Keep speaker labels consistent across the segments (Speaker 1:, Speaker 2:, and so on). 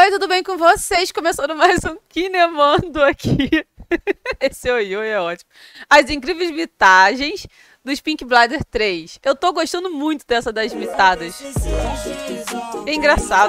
Speaker 1: Oi, tudo bem com vocês? Começando mais um Kinemando aqui. Esse oi é ótimo. As incríveis mitagens dos Peaky Blinders 3. Eu tô gostando muito dessa das mitadas. É engraçado.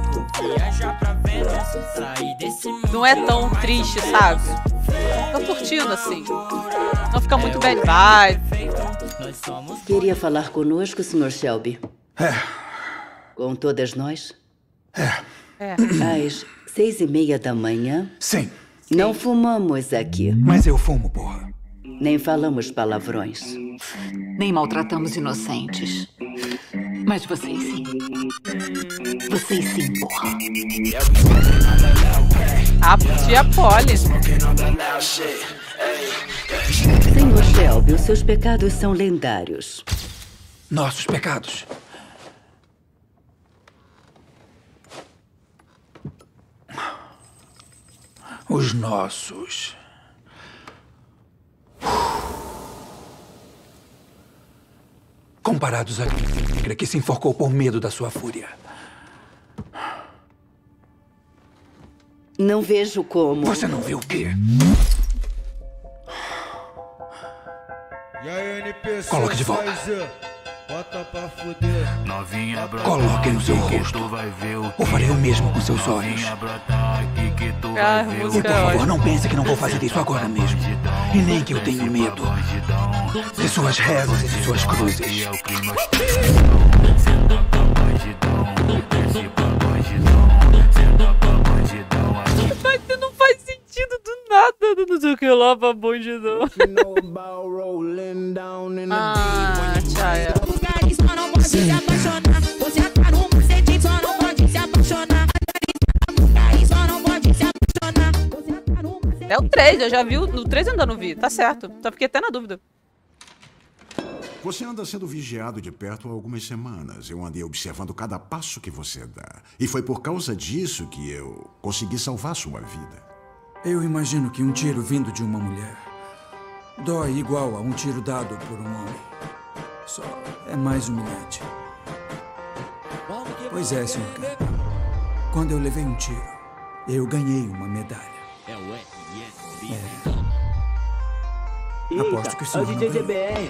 Speaker 1: Não é tão triste, sabe? Tô curtindo assim. Não fica muito bad vibe.
Speaker 2: Queria falar conosco, Sr. Shelby.
Speaker 3: É.
Speaker 2: Com todas nós?
Speaker 3: É.
Speaker 2: Às 6h30 da manhã?
Speaker 3: Sim.
Speaker 2: Não fumamos aqui.
Speaker 3: Mas eu fumo, porra.
Speaker 2: Nem falamos palavrões.
Speaker 4: Nem maltratamos inocentes. Mas vocês sim. Vocês sim, porra.
Speaker 1: A tia Polly.
Speaker 2: Senhor Shelby, os seus pecados são lendários.
Speaker 3: Nossos pecados. Os nossos. Comparados à negra que se enforcou por medo da sua fúria.
Speaker 2: Não vejo como.
Speaker 3: Você não vê o quê?
Speaker 5: E aí, NPC,
Speaker 3: Coloque de volta.
Speaker 5: Bota pra fuder.
Speaker 6: Novinha brota,
Speaker 3: Coloque no seu
Speaker 6: que
Speaker 3: rosto.
Speaker 6: tu vai ver o
Speaker 3: Ou farei o mesmo com seus olhos.
Speaker 6: Novinha brota, aqui que tu
Speaker 1: Ah,
Speaker 6: vai ver
Speaker 1: música
Speaker 3: E por
Speaker 1: é
Speaker 3: favor,
Speaker 1: ótima.
Speaker 3: não pense que não vou fazer isso agora mesmo. E nem que eu tenho medo de suas rezas e de suas cruzes.
Speaker 6: é o clima. Senta pra bandidão, desce pra bandidão, senta pra bandidão aqui.
Speaker 1: Mas não faz sentido do nada. Não sei o que lá pra bandidão. Ah, Chaya.
Speaker 7: Só não pode se apaixonar. Você tá no macete, só não pode se apaixonar. Só não pode se apaixonar. Você tá no macete.
Speaker 1: É o 3, eu já vi. No 3 eu ainda não vi. Tá certo. Só fiquei até na dúvida.
Speaker 8: Você anda sendo vigiado de perto há algumas semanas. Eu andei observando cada passo que você dá. E foi por causa disso que eu consegui salvar sua vida.
Speaker 9: Eu imagino que um tiro vindo de uma mulher dói igual a um tiro dado por um homem. Só é mais humilhante. Pois é, Sr. Campbell. Quando eu levei um tiro, eu ganhei uma medalha. Aposto que o senhor não ganhou.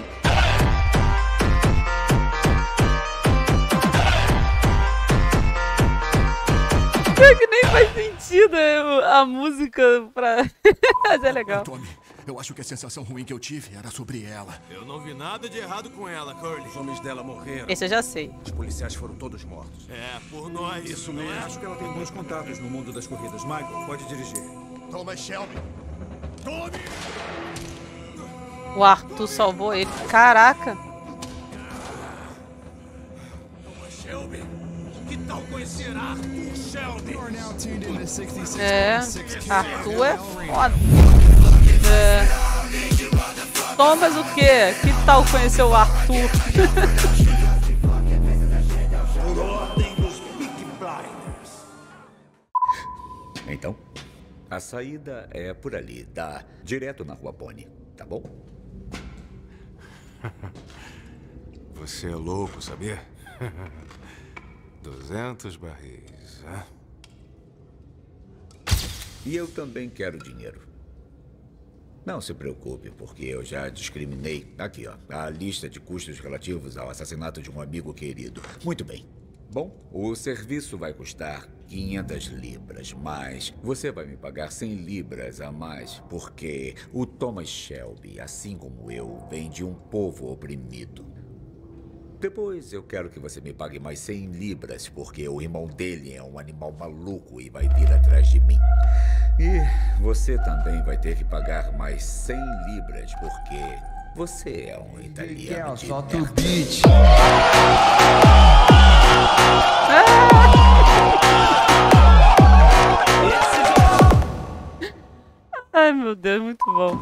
Speaker 1: É que nem faz sentido a música pra... Mas é legal.
Speaker 10: Tommy, eu acho que a sensação ruim que eu tive era sobre ela.
Speaker 5: Eu não vi nada de errado com ela, Curly. Os homens dela morreram.
Speaker 1: Esse eu já sei.
Speaker 5: Os policiais foram todos mortos. É, por nós. Isso mesmo.
Speaker 9: Acho que ela tem bons contatos no mundo das corridas. Michael, pode dirigir.
Speaker 10: Thomas Shelby. Tommy!
Speaker 1: O Arthur salvou ele. Caraca.
Speaker 5: Thomas Shelby. Que tal conhecer Arthur Shelby?
Speaker 1: É. Arthur é foda. É. Thomas o quê? Que tal conhecer o Arthur?
Speaker 5: Por ordem dos Peaky Blinders.
Speaker 11: Então, a saída é por ali, dá direto na Rua Pony, tá bom?
Speaker 5: Você é louco, sabia? 200 barris, né?
Speaker 11: E eu também quero dinheiro. Não se preocupe, porque eu já discriminei. Aqui, ó, a lista de custos relativos ao assassinato de um amigo querido. Muito bem. Bom, o serviço vai custar 500 libras, mas você vai me pagar 100 libras a mais, porque o Thomas Shelby, assim como eu, vem de um povo oprimido. Depois eu quero que você me pague mais 100 libras, porque o irmão dele é um animal maluco e vai vir atrás de mim. E você também vai ter que pagar mais 100 libras, porque você é um italiano de
Speaker 5: Solta o
Speaker 11: merda.
Speaker 5: beat.
Speaker 1: Ai, meu Deus, muito bom.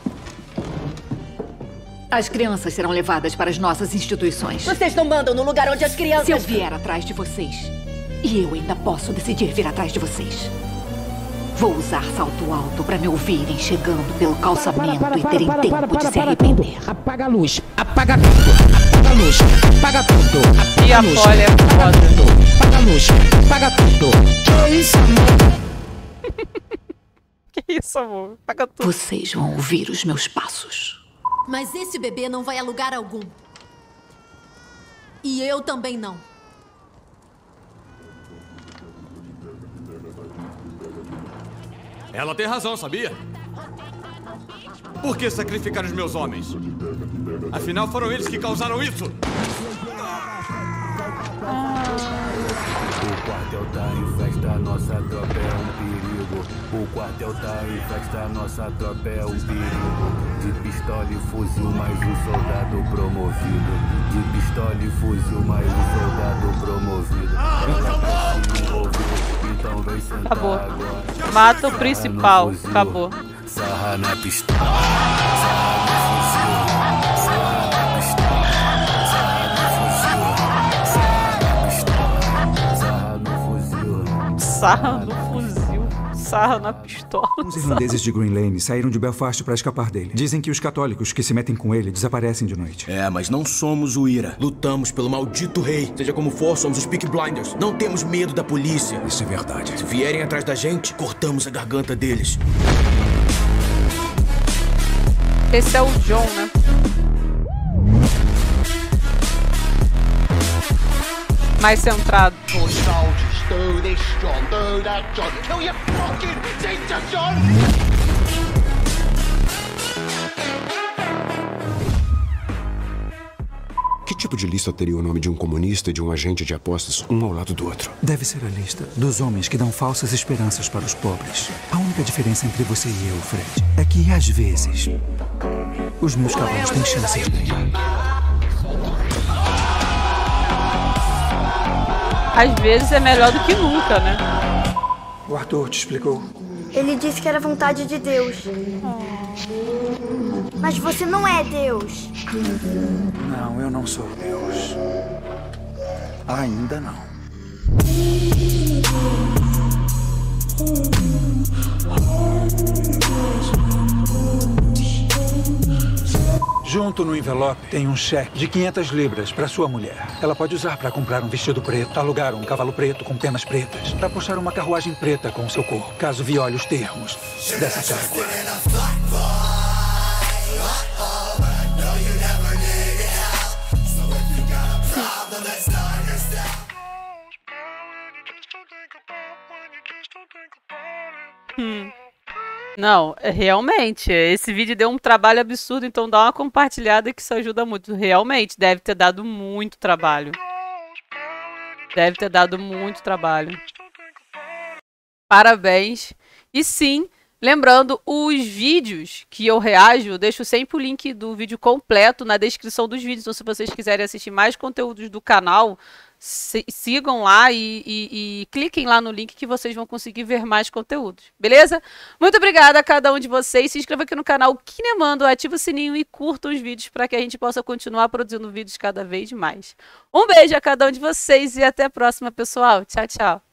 Speaker 4: As crianças serão levadas para as nossas instituições.
Speaker 2: Vocês não mandam no lugar onde as crianças...
Speaker 4: Se eu vier atrás de vocês, e eu ainda posso decidir vir atrás de vocês, vou usar salto alto para me ouvirem chegando pelo calçamento e terem tempo de se arrepender.
Speaker 7: Apaga a luz, apaga tudo, apaga a luz, apaga tudo,
Speaker 1: E a Polly é foda.
Speaker 7: apaga a luz, apaga tudo. isso, amor?
Speaker 1: Que isso, amor? Paga tudo.
Speaker 4: Vocês vão ouvir os meus passos.
Speaker 12: Mas esse bebê não vai a lugar algum. E eu também não.
Speaker 5: Ela tem razão, sabia? Por que sacrificar os meus homens? Afinal, foram eles que causaram isso.
Speaker 6: O quartel tá em festa, nossa tropa é um perigo. O quartel tá em festa, nossa tropa é um perigo. De pistola e fuzil, mais um soldado promovido. De pistola e fuzil, mais um soldado promovido. Ela quer se envolver, então vem sentar
Speaker 1: Acabou.
Speaker 6: agora.
Speaker 1: Mata o principal. Acabou.
Speaker 6: Sarra na pistola. Sarra no fuzil. Sarra na pistola. Sarra no fuzil. Sarra na pistola.
Speaker 1: Sarra no fuzil. Sarra na pistola.
Speaker 9: Os irlandeses de Green Lane saíram de Belfast para escapar dele. Dizem que os católicos que se metem com ele desaparecem de noite.
Speaker 13: É, mas não somos o IRA. Lutamos pelo maldito rei. Seja como for, somos os Peaky Blinders. Não temos medo da polícia.
Speaker 8: Isso é verdade.
Speaker 13: Se vierem atrás da gente, cortamos a garganta deles.
Speaker 1: Esse é o John, né? Mais centrado.
Speaker 10: Do this, John. Do that, John. Kill your fucking teacher, John!
Speaker 8: Que tipo de lista teria o nome de um comunista e de um agente de apostas, um ao lado do outro?
Speaker 9: Deve ser a lista dos homens que dão falsas esperanças para os pobres. A única diferença entre você e eu, Fred, é que às vezes os meus cavalos têm chances de ganhar.
Speaker 1: Às vezes é melhor do que nunca, né?
Speaker 9: O Arthur te explicou?
Speaker 14: Ele disse que era vontade de Deus. Mas você não é Deus.
Speaker 9: Não, eu não sou Deus. Ainda não. Junto no envelope tem um cheque de 500 libras para sua mulher. Ela pode usar para comprar um vestido preto, alugar um cavalo preto com penas pretas, para puxar uma carruagem preta com o seu corpo, caso viole os termos dessa trégua.
Speaker 1: Não, realmente, esse vídeo deu um trabalho absurdo, então dá uma compartilhada que isso ajuda muito. Realmente, deve ter dado muito trabalho. Deve ter dado muito trabalho. Parabéns. E sim, lembrando, os vídeos que eu reajo, eu deixo sempre o link do vídeo completo na descrição dos vídeos. Então, se vocês quiserem assistir mais conteúdos do canal, sigam lá e cliquem lá no link que vocês vão conseguir ver mais conteúdos, beleza? Muito obrigada a cada um de vocês. Se inscreva aqui no canal Kinemando, ativa o sininho e curta os vídeos para que a gente possa continuar produzindo vídeos cada vez mais. Um beijo a cada um de vocês e até a próxima, pessoal. Tchau, tchau.